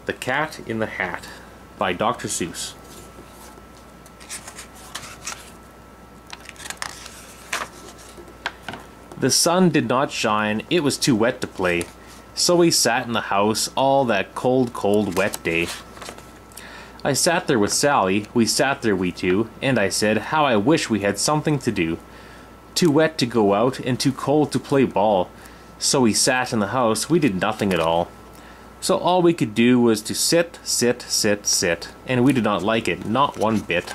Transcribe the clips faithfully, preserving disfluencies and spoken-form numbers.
The Cat in the Hat by Doctor Seuss. The sun did not shine, it was too wet to play, so we sat in the house all that cold, cold, wet day. I sat there with Sally, we sat there we two, and I said, how I wish we had something to do. Too wet to go out, and too cold to play ball, so we sat in the house, we did nothing at all. So all we could do was to sit, sit, sit, sit, and we did not like it, not one bit.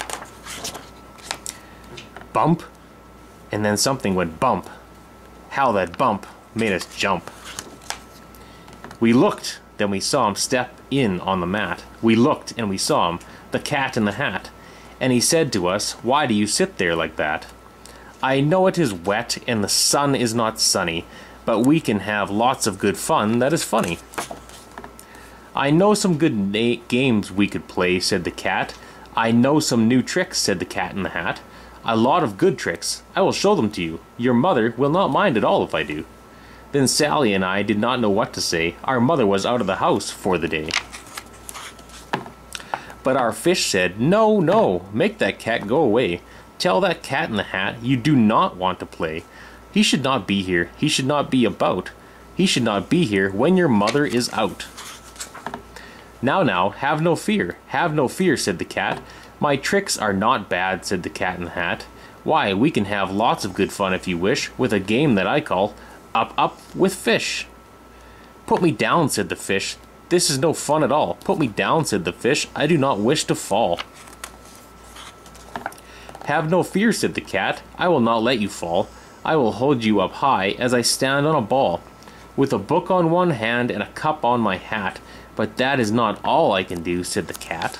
Bump, and then something went bump. How that bump made us jump. We looked, then we saw him step in on the mat. We looked and we saw him, the cat in the hat. And he said to us, why do you sit there like that? I know it is wet and the sun is not sunny, but we can have lots of good fun that is funny. I know some good games we could play, said the cat. I know some new tricks, said the cat in the hat. A lot of good tricks. I will show them to you. Your mother will not mind at all if I do. Then Sally and I did not know what to say. Our mother was out of the house for the day. But our fish said, no, no, make that cat go away. Tell that cat in the hat you do not want to play. He should not be here. He should not be about. He should not be here when your mother is out. Now, now, have no fear. Have no fear, said the cat. My tricks are not bad, said the cat in the hat. Why, we can have lots of good fun if you wish, with a game that I call Up Up with Fish. Put me down, said the fish. This is no fun at all. Put me down, said the fish. I do not wish to fall. Have no fear, said the cat. I will not let you fall. I will hold you up high as I stand on a ball, with a book on one hand and a cup on my hat. But that is not all I can do, said the cat.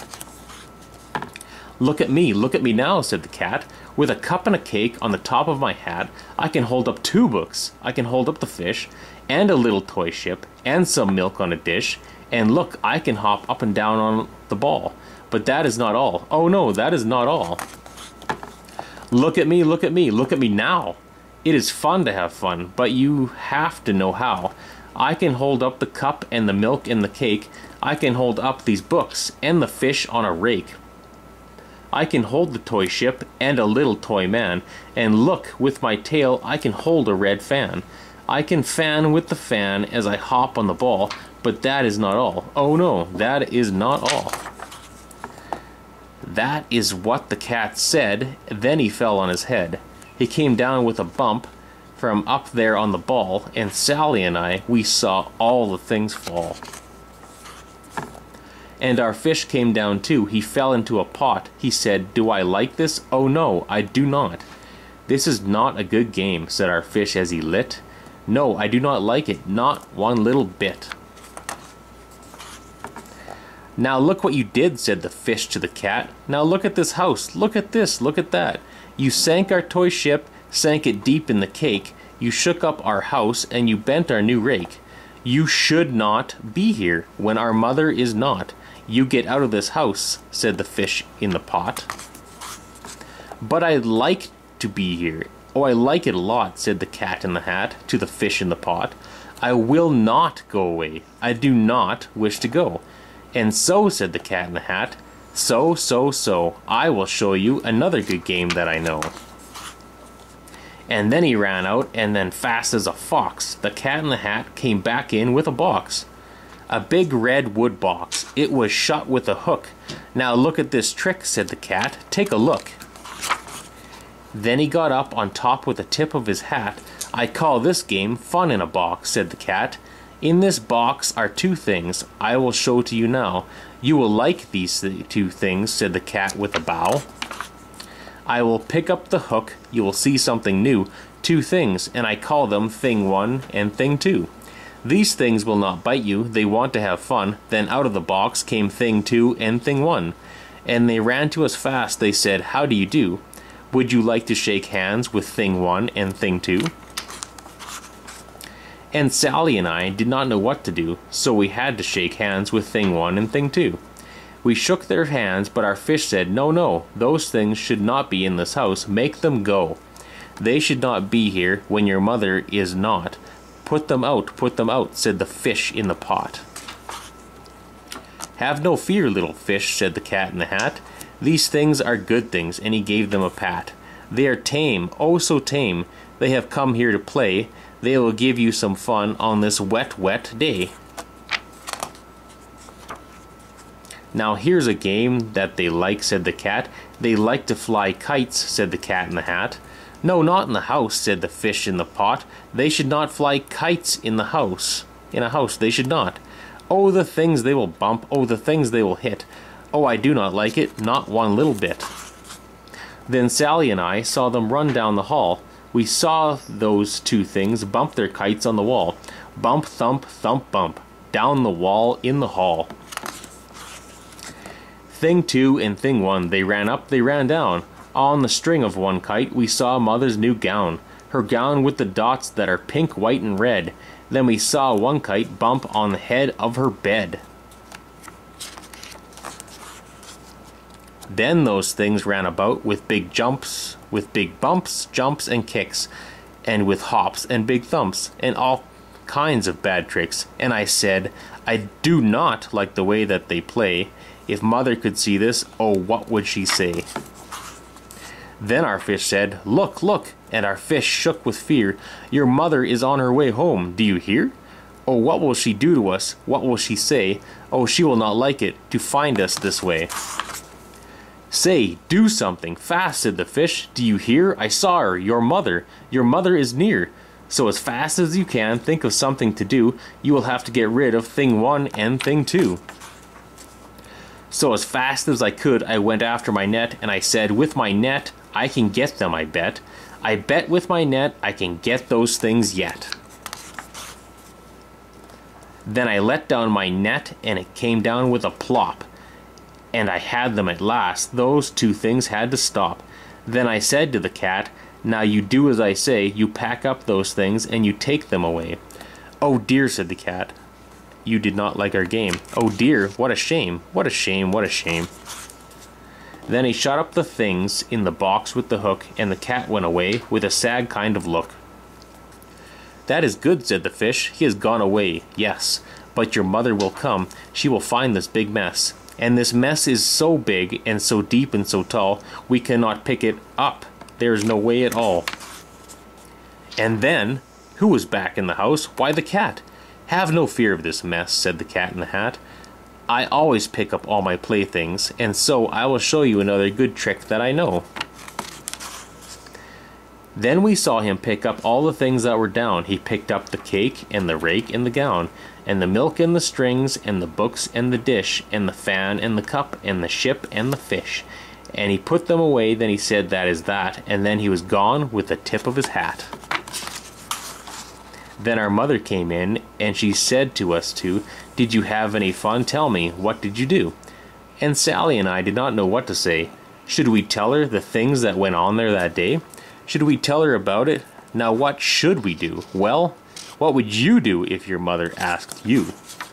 Look at me, look at me now, said the cat. With a cup and a cake on the top of my hat, I can hold up two books. I can hold up the fish, and a little toy ship, and some milk on a dish. And look, I can hop up and down on the ball. But that is not all. Oh no, that is not all. Look at me, look at me, look at me now. It is fun to have fun, but you have to know how. I can hold up the cup and the milk and the cake. I can hold up these books and the fish on a rake. I can hold the toy ship and a little toy man, and look, with my tail I can hold a red fan. I can fan with the fan as I hop on the ball, but that is not all. Oh no, that is not all. That is what the cat said, then he fell on his head. He came down with a bump from up there on the ball, and Sally and I, we saw all the things fall. And our fish came down too. He fell into a pot. He said, do I like this? Oh no, I do not. This is not a good game, said our fish as he lit. No, I do not like it, not one little bit. Now look what you did, said the fish to the cat. Now look at this house, look at this, look at that. You sank our toy ship, sank it deep in the cake. You shook up our house, and you bent our new rake. You should not be here when our mother is not. You get out of this house, said the fish in the pot. But I'd like to be here. Oh, I like it a lot, said the cat in the hat to the fish in the pot. I will not go away. I do not wish to go. And so, said the cat in the hat, so, so, so, I will show you another good game that I know. And then he ran out, and then fast as a fox, the cat in the hat came back in with a box. A big red wood box. It was shut with a hook. Now look at this trick, said the cat. Take a look. Then he got up on top with the tip of his hat. I call this game fun in a box, said the cat. In this box are two things I will show to you now. You will like these th- two things, said the cat with a bow. I will pick up the hook, you will see something new. Two things, and I call them Thing One and Thing Two. These things will not bite you, they want to have fun. Then out of the box came Thing Two and Thing One. And they ran to us fast, they said, how do you do? Would you like to shake hands with Thing One and Thing Two? And Sally and I did not know what to do, so we had to shake hands with Thing One and Thing Two. We shook their hands, but our fish said, no, no, those things should not be in this house. Make them go. They should not be here when your mother is not. Put them out, put them out, said the fish in the pot. "Have no fear, little fish," said the Cat in the Hat. "These things are good things," and he gave them a pat. "They are tame, oh so tame. They have come here to play. They will give you some fun on this wet, wet day." "Now here's a game that they like," said the Cat. "They like to fly kites," said the Cat in the Hat. "No, not in the house," said the fish in the pot. "They should not fly kites in the house. In a house they should not. Oh, the things they will bump, oh, the things they will hit. Oh, I do not like it, not one little bit." Then Sally and I saw them run down the hall. We saw those two things bump their kites on the wall. Bump, thump, thump, bump. Down the wall, in the hall. Thing two and thing one, they ran up, they ran down. On the string of one kite, we saw Mother's new gown. Her gown with the dots that are pink, white, and red. Then we saw one kite bump on the head of her bed. Then those things ran about with big jumps, with big bumps, jumps, and kicks, and with hops and big thumps, and all kinds of bad tricks. And I said, I do not like the way that they play. If Mother could see this, oh, what would she say? Then our fish said, "Look, look," and our fish shook with fear. "Your mother is on her way home, do you hear? Oh, what will she do to us? What will she say? Oh, she will not like it, to find us this way." "Say, do something, fast," said the fish. "Do you hear? I saw her, your mother. Your mother is near. So as fast as you can, think of something to do. You will have to get rid of thing one and thing two." So as fast as I could, I went after my net, and I said, "With my net, I can get them, I bet. I bet with my net, I can get those things yet." Then I let down my net, and it came down with a plop. And I had them at last. Those two things had to stop. Then I said to the Cat, "Now you do as I say. You pack up those things, and you take them away." "Oh dear," said the Cat. "You did not like our game." "Oh dear, what a shame, what a shame, what a shame." Then he shut up the things in the box with the hook, and the Cat went away with a sad kind of look. "That is good," said the fish. "He has gone away, yes. But your mother will come. She will find this big mess. And this mess is so big and so deep and so tall, we cannot pick it up. There is no way at all." And then, who was back in the house? Why, the Cat. "Have no fear of this mess," said the Cat in the Hat. "I always pick up all my playthings, and so I will show you another good trick that I know." Then we saw him pick up all the things that were down. He picked up the cake, and the rake, and the gown, and the milk, and the strings, and the books, and the dish, and the fan, and the cup, and the ship, and the fish. And he put them away, then he said, "That is that," and then he was gone with the tip of his hat. Then our mother came in, and she said to us two, "Did you have any fun? Tell me, what did you do?" And Sally and I did not know what to say. Should we tell her the things that went on there that day? Should we tell her about it? Now what should we do? Well, what would you do if your mother asked you?